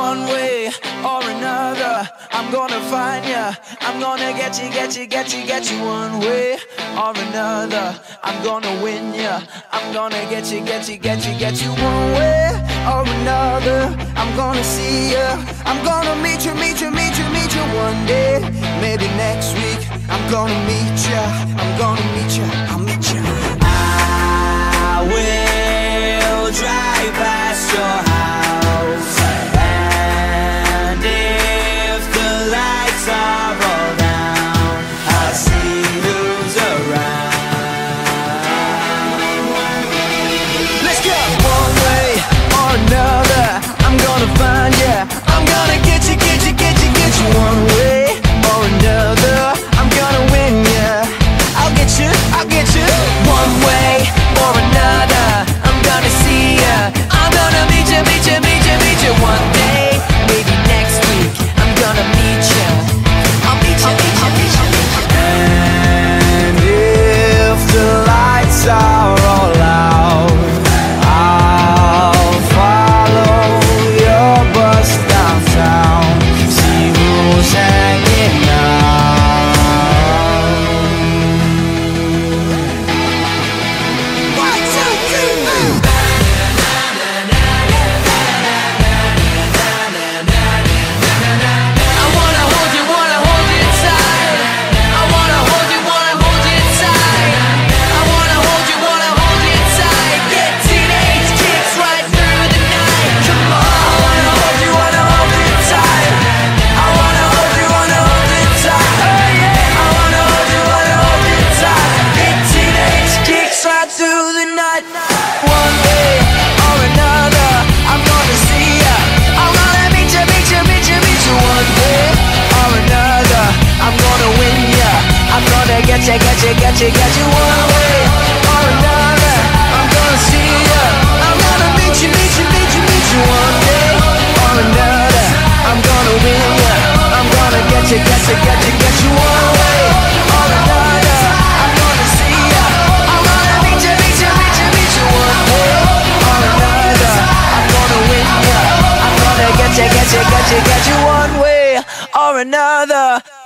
one way or another. I'm gonna find ya, I'm gonna get you, get you, get you, get you. One way or another, I'm gonna win ya, I'm gonna get you, get you, get you, get you. One way or another, I'm gonna see ya, I'm gonna meet you, meet you, meet you, meet you. One day, maybe next week, I'm gonna meet ya, I'm gonna meet ya, I'll meet ya. I will drive past your house, and if the lights are all down, I'll see who's around. Let's go! One way or another, I'm gonna find ya, I'm gonna get you, get you, get you, get you. One way or another, I'm gonna win ya, I'll get you, I'll get you. One way or another, I'm gonna see ya, I'm gonna meet you, meet you, meet you, meet you. One day, maybe next week, I'm gonna meet you, I'll meet you, meet you, meet you. And if the lights are all out, I'll follow your bus downtown, see who's hanging out. Get you one way or another, I'm gonna see ya, I'm gonna meet you, meet you, meet you, meet you. One day or another, I'm gonna win ya, I'm gonna get you, get you, get you, get you. One way or another, I'm gonna see ya, I'm gonna meet you, meet you, meet you, meet you. One way or another, I'm gonna win ya, I'm gonna get you, get you, get you, get you. One way or another.